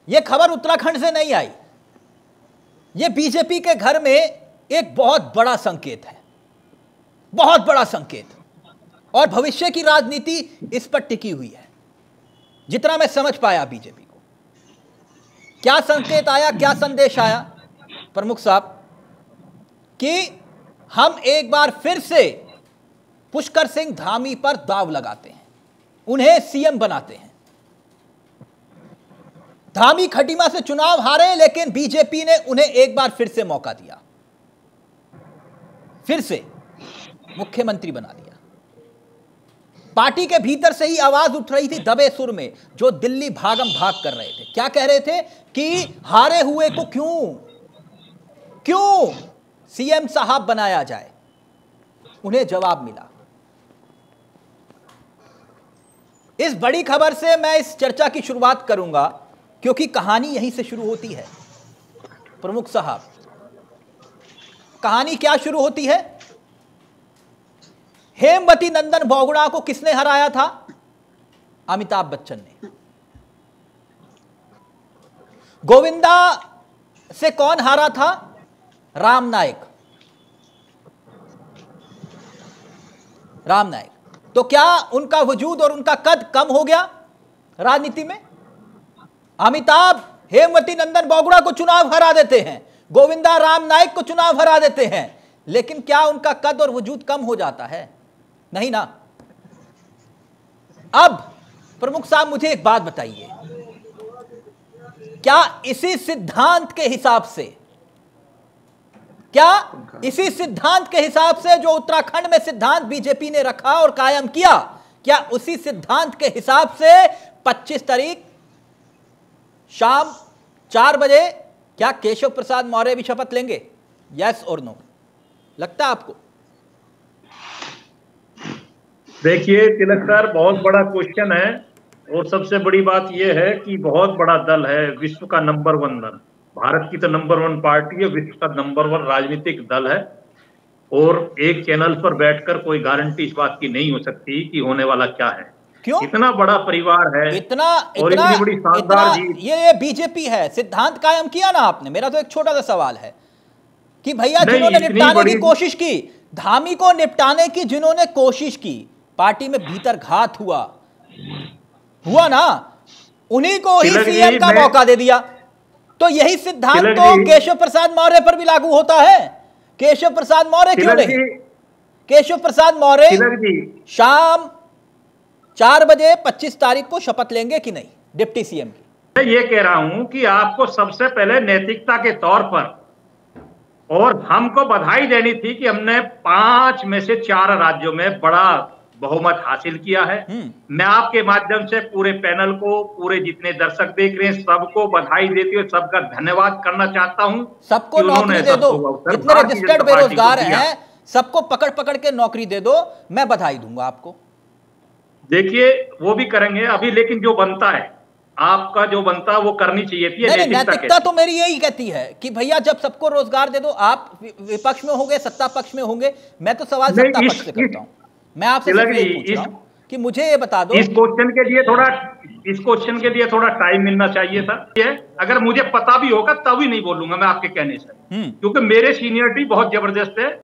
यह खबर उत्तराखंड से नहीं आई, यह बीजेपी के घर में एक बहुत बड़ा संकेत है, बहुत बड़ा संकेत। और भविष्य की राजनीति इस पर टिकी हुई है, जितना मैं समझ पाया बीजेपी को। क्या संकेत आया, क्या संदेश आया प्रमुख साहब, कि हम एक बार फिर से पुष्कर सिंह धामी पर दांव लगाते हैं, उन्हें सीएम बनाते हैं। धामी खटीमा से चुनाव हारे, लेकिन बीजेपी ने उन्हें एक बार फिर से मौका दिया, फिर से मुख्यमंत्री बना दिया। पार्टी के भीतर से ही आवाज उठ रही थी दबे सुर में, जो दिल्ली भागम भाग कर रहे थे। क्या कह रहे थे कि हारे हुए को क्यों सीएम साहब बनाया जाए। उन्हें जवाब मिला। इस बड़ी खबर से मैं इस चर्चा की शुरुआत करूंगा, क्योंकि कहानी यहीं से शुरू होती है प्रमुख साहब। कहानी क्या शुरू होती है? हेमवती नंदन बोगड़ा को किसने हराया था? अमिताभ बच्चन ने। गोविंदा से कौन हारा था? राम नायक। तो क्या उनका वजूद और उनका कद कम हो गया राजनीति में? अमिताभ हेमवती नंदन बोगड़ा को चुनाव हरा देते हैं, गोविंदा राम नायक को चुनाव हरा देते हैं, लेकिन क्या उनका कद और वजूद कम हो जाता है? नहीं ना। अब प्रमुख साहब मुझे एक बात बताइए, क्या इसी सिद्धांत के हिसाब से जो उत्तराखंड में सिद्धांत बीजेपी ने रखा और कायम किया, क्या उसी सिद्धांत के हिसाब से 25 तारीख शाम 4 बजे क्या केशव प्रसाद मौर्य भी शपथ लेंगे? यस और नो? लगता है आपको? देखिए तिलक सर, बहुत बड़ा क्वेश्चन है, और सबसे बड़ी बात यह है कि बहुत बड़ा दल है, विश्व का नंबर 1 दल, भारत की तो नंबर 1 पार्टी है, विश्व का नंबर 1 राजनीतिक दल है। और एक चैनल पर बैठकर कोई गारंटी इस बात की नहीं हो सकती कि होने वाला क्या है। क्यों? इतना बड़ा परिवार है, इतनी बड़ी शानदार जीत। ये बीजेपी है, सिद्धांत कायम किया ना आपने। मेरा तो एक छोटा सा सवाल है कि भैया जिन्होंने निपटाने की कोशिश की, धामी को निपटाने की जिन्होंने कोशिश की, पार्टी में भीतर घात हुआ ना, उन्हीं को ही सीएम का मौका दे दिया। तो यही सिद्धांत तो केशव प्रसाद मौर्य पर भी लागू होता है। केशव प्रसाद मौर्य क्यों नहीं? केशव प्रसाद मौर्य शाम 4 बजे 25 तारीख को शपथ लेंगे कि नहीं डिप्टी सीएम की? मैं ये कह रहा हूं कि आपको सबसे पहले नैतिकता के तौर पर और हमको बधाई देनी थी कि हमने 5 में से 4 राज्यों में बड़ा बहुमत हासिल किया है। मैं आपके माध्यम से पूरे पैनल को, पूरे जितने दर्शक देख रहे हैं, सबको बधाई देती हूँ, सबका धन्यवाद करना चाहता हूं। सबको नौकरी दे दो, जितने रजिस्टर्ड बेरोजगार हैं सबको पकड़ के नौकरी दे दो, मैं बधाई दूंगा आपको। देखिए वो भी करेंगे अभी, लेकिन जो बनता है, आपका जो बनता है वो करनी चाहिए थी। नैतिकता तो मेरी यही कहती है कि भैया जब सबको रोजगार दे दो। आप विपक्ष में होंगे, सत्ता पक्ष में होंगे, मैं तो सवाल सत्ता पक्ष से करता हूं। मैं आपसे पूछ रहा हूं कि मुझे ये बता दो, इस क्वेश्चन के लिए थोड़ा टाइम मिलना चाहिए था। अगर मुझे पता भी होगा तभी नहीं बोलूंगा मैं आपके कहने से, क्योंकि मेरे सीनियरिटी बहुत जबरदस्त है।